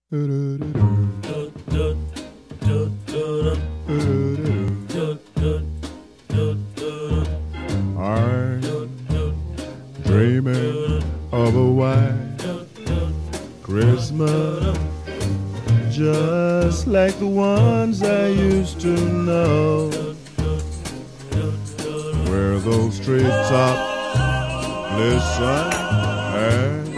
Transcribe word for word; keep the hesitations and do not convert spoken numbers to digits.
I'm dreaming of a white Christmas, just like the ones I used to know, where those treetops listen and